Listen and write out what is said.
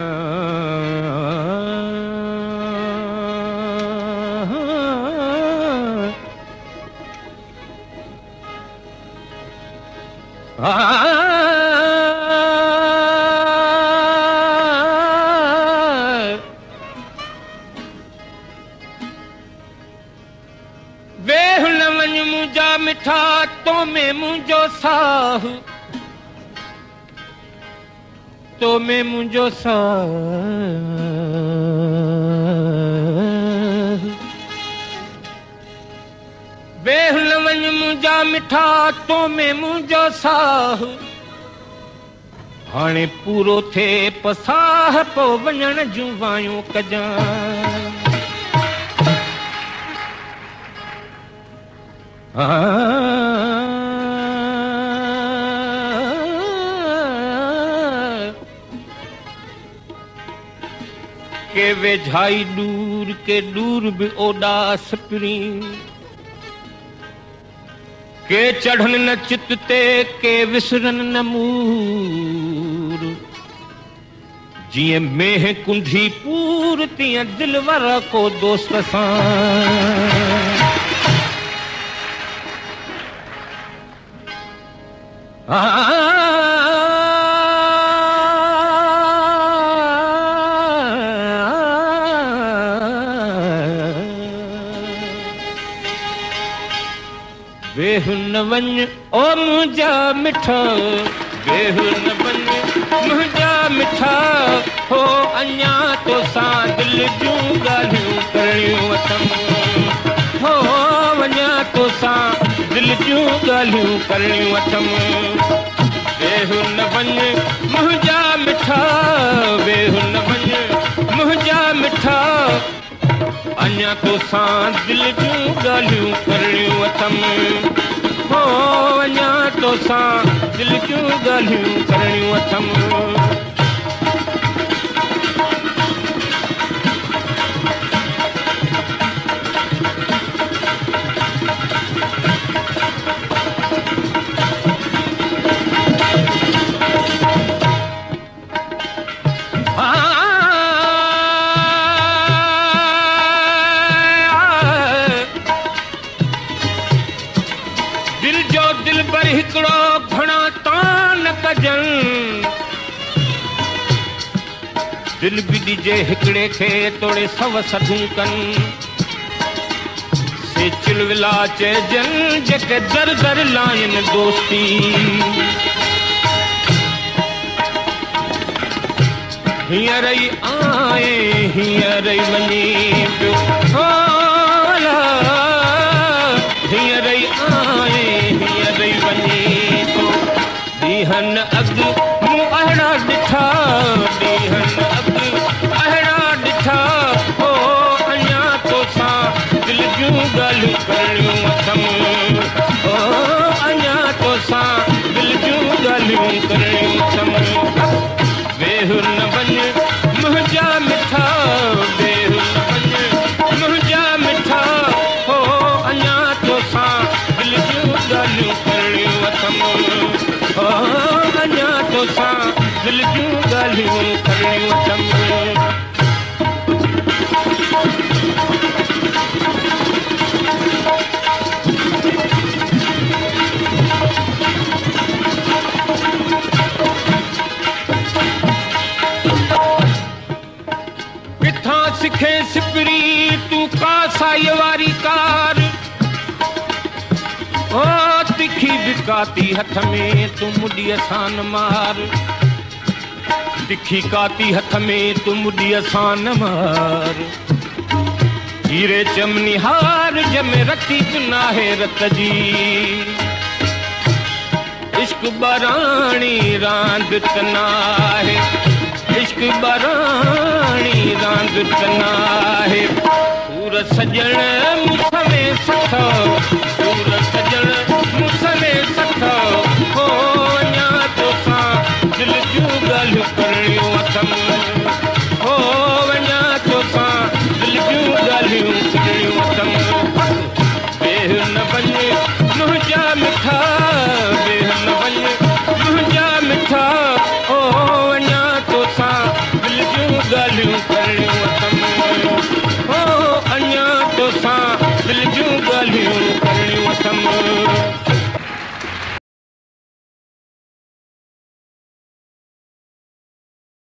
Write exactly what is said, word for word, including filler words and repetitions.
वेह न वञ मुंहिंजा मिठा तो में मुंहिंजो साह तो में मुंहिंजो साह वेह न वञ मुंहिंजा मिठा तो में मुंहिंजो साह हाणे पूरो थिए पसाह पो वञण जूं वायूं कजां के वेझाई दूर के दूर भी ओडास पिरी के चढ़न न चित ते के विसरन न मूर जिए मेह कुंधी पूर तीअं दिलवर को दोस्त सां वेह न वञ ओ मुंहिंजा मिठा वेह न वञ मुंहिंजा मिठा हो अञा तोसां दिल जूं ॻाल्हियूं करणियूं अथमि हो वञा तोसां दिल जूं ॻाल्हियूं करणियूं अथमि वेह न वञ मुंहिंजा मिठा वेह न वञ मुंहिंजा मिठा अञा तोसां दिल जूं ॻाल्हियूं करणियूं अथमि हो अञा तोसां दिल जूं ॻाल्हियूं करणियूं अथमि हिकड़ो घणा तान कजन दिल भी दीजे हिकड़े खे तोड़े सव सधूं कन से चिलविला चइजन जेके दर दर लाइन दोस्ती हींअर ई आए हींअर ई वञी पियो हींअर ई आए हींअर ई वञी थो ॾींहनि अॻु मूं अहिड़ा ॾिठा ॾींहनि अॻु अहिड़ा ॾिठा हो अञा तोसां दिल जूं ॻाल्हियूं करणियूं अथमि हो अञा तोसां दिल जूं ॻाल्हियूं करणियूं अथमि वेह न वञ मुंहिंजा मिठा वेह न वञ मुंहिंजा मिठा हो अञा तोसां दिल जूं ॻाल्हियूं करणियूं अथमि हो अञा तोसां दिल जूं ॻाल्हियूं करणियूं अथमि किथां सिखे सिपरी तूं का साई वारी कार ओ तिखी बिकाती हथ में तूं मुॾीअ सां न मार तिखी काती हथ में तूं मुॾीअ सां न मार हीरे चमनी हार जंहिंमें रखी नाहे रत जी इश्क बराणी रांदि त नाहे इश्क बराणी रांदि त नाहे सूर सजण मूंस में सठो सूर सजण मूंस में सठो हो अञा तोसां दिल जूं ॻाल्हियूं करणियूं अथमि हो अञा तोसां दिल जूं ॻाल्हियूं करणियूं अथमि वेह न वञ मुंहिंजा मिठा वेह न वञ मुंहिंजा मिठा हो अञा तोसां दिल जूं अखियूं